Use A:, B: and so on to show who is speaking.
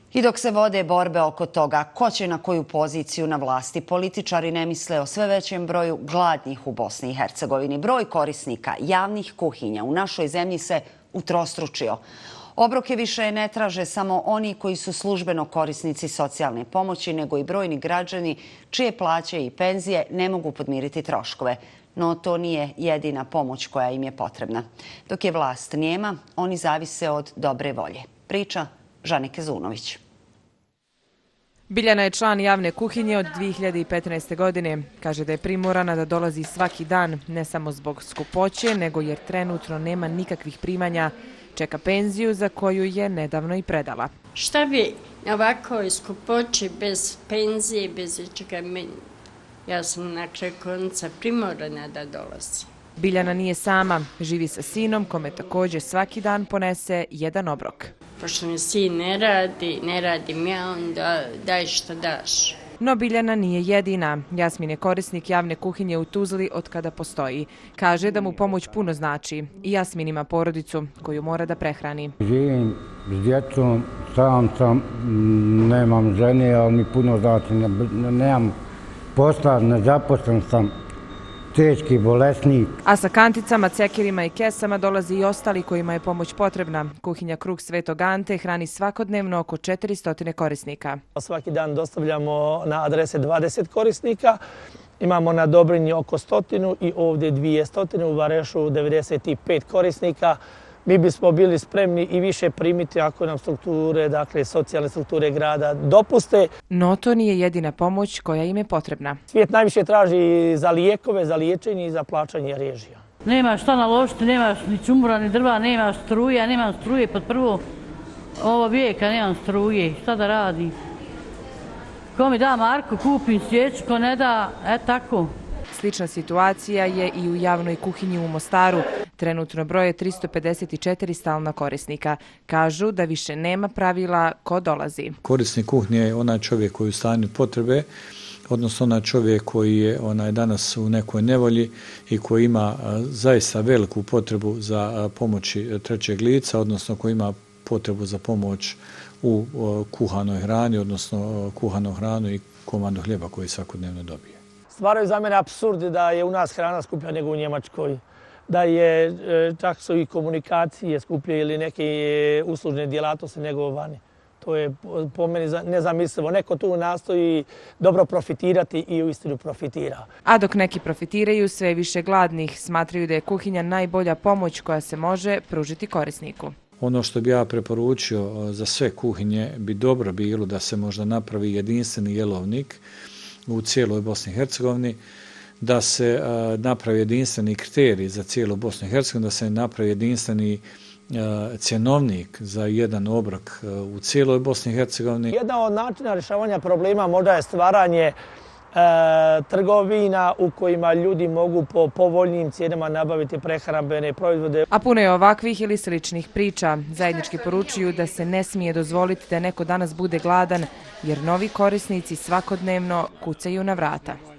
A: I dok se vode borbe oko toga ko će na koju poziciju na vlasti, političari ne misle o sve većem broju gladnih u Bosni i Hercegovini. Broj korisnika javnih kuhinja u našoj zemlji se utrostručio. Obroke više ne traže samo oni koji su službeno korisnici socijalne pomoći, nego i brojni građani čije plaće i penzije ne mogu podmiriti troškove. No to nije jedina pomoć koja im je potrebna. Dok je vlast nijema, oni zavise od dobre volje. Priča Žanike Zunović.
B: Biljana je član javne kuhinje od 2015. godine. Kaže da je primorana da dolazi svaki dan, ne samo zbog skupoće, nego jer trenutno nema nikakvih primanja. Čeka penziju za koju je nedavno i predala.
C: Šta bi na ovakvoj skupoći bez penzije, bez čega meni? Ja sam na kraju konca primorana da dolazim.
B: Biljana nije sama, živi sa sinom kome također svaki dan ponese jedan obrok.
C: Pošto mi sin ne radim ja, onda daj što daš.
B: No Biljana nije jedina. Jasmin je korisnik javne kuhinje u Tuzli od kada postoji. Kaže da mu pomoć puno znači. I Jasmin ima porodicu koju mora da prehrani.
D: Živim s djecom, sam sam, nemam žene, ali mi puno znači, nemam posla, nezaposlen sam. Teški bolesnik.
B: A sa kanticama, cekirima i kesama dolazi i ostali kojima je pomoć potrebna. Kuhinja Kruh Svetog Ante hrani svakodnevno oko 400 korisnika.
E: Svaki dan dostavljamo na adrese 20 korisnika. Imamo na Dobrinji oko 100 i ovdje 200, u Varešu 95 korisnika. Mi bismo bili spremni i više primiti ako nam strukture, dakle socijalne strukture grada dopuste.
B: No to nije jedina pomoć koja im je potrebna.
E: Svijet najviše traži za lijekove, za liječenje i za plaćanje režija.
F: Nemaš šta naložiti, nemaš ni čumbura, ni drva, nemaš struje, nemam struje pod prvo ovo vijeka, nemam struje, šta da radim? Ko mi da Marko, kupim svijeću, ko ne da, tako.
B: Slična situacija je i u javnoj kuhinji u Mostaru. Trenutno broje 354 stalna korisnika. Kažu da više nema pravila ko dolazi.
G: Korisnik kuhnje je onaj čovjek koji je u stanju potrebe, odnosno onaj čovjek koji je danas u nekoj nevolji i koji ima zaista veliku potrebu za pomoći trećeg lica, odnosno koji ima potrebu za pomoć u kuhanoj hrani, odnosno kuhanu hranu i komadu hljeba koji svakodnevno dobije.
E: Stvaraju za mene apsurd da je u nas hrana skuplja nego u Njemačkoj, da je čak su i komunikacije skuplje ili neke uslužne djelatnosti nego vani. To je po meni nezamislivo. Neko tu nastoji dobro profitirati i uistinu profitira.
B: A dok neki profitiraju, sve više gladnih smatraju da je kuhinja najbolja pomoć koja se može pružiti korisniku.
G: Ono što bi ja preporučio za sve kuhinje bi dobro bilo da se možda napravi jedinstveni jelovnik u cijeloj Bosni i Hercegovini, da se napravi jedinstveni kriterij za cijelu Bosnu i Hercegovinu, da se napravi jedinstveni cjenovnik za jedan obrok u cijeloj Bosni i Hercegovini.
E: Jedan od načina rješavanja problema možda je stvaranje trgovina u kojima ljudi mogu po povoljnim cijenama nabaviti prehrambene proizvode.
B: A puno je ovakvih ili sličnih priča. Zajednički poručuju da se ne smije dozvoliti da neko danas bude gladan, jer novi korisnici svakodnevno kucaju na vrata.